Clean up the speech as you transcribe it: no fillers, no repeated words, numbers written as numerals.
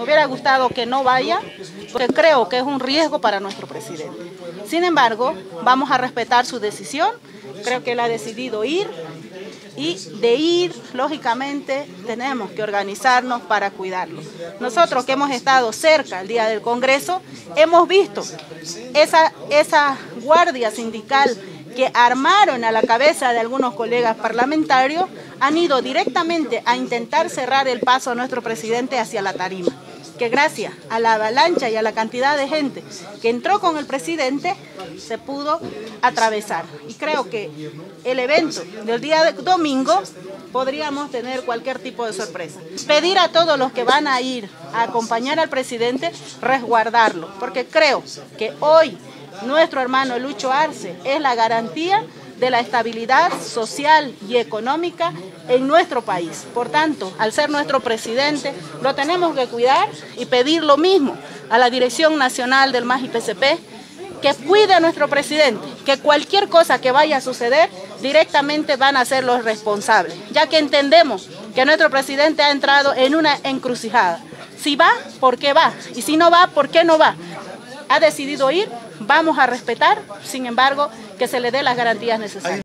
Me hubiera gustado que no vaya, porque creo que es un riesgo para nuestro presidente. Sin embargo, vamos a respetar su decisión. Creo que él ha decidido ir, y de ir, lógicamente, tenemos que organizarnos para cuidarlo. Nosotros que hemos estado cerca el día del Congreso, hemos visto esa guardia sindical que armaron a la cabeza de algunos colegas parlamentarios, han ido directamente a intentar cerrar el paso a nuestro presidente hacia la tarima, que gracias a la avalancha y a la cantidad de gente que entró con el presidente, se pudo atravesar. Y creo que el evento del día de domingo podríamos tener cualquier tipo de sorpresa. Pedir a todos los que van a ir a acompañar al presidente, resguardarlo, porque creo que hoy nuestro hermano Lucho Arce es la garantía de la estabilidad social y económica en nuestro país. Por tanto, al ser nuestro presidente, lo tenemos que cuidar y pedir lo mismo a la Dirección Nacional del MAS-IPCP, que cuide a nuestro presidente, que cualquier cosa que vaya a suceder, directamente van a ser los responsables, ya que entendemos que nuestro presidente ha entrado en una encrucijada. Si va, ¿por qué va? Y si no va, ¿por qué no va? Ha decidido ir, vamos a respetar, sin embargo, que se le dé las garantías necesarias.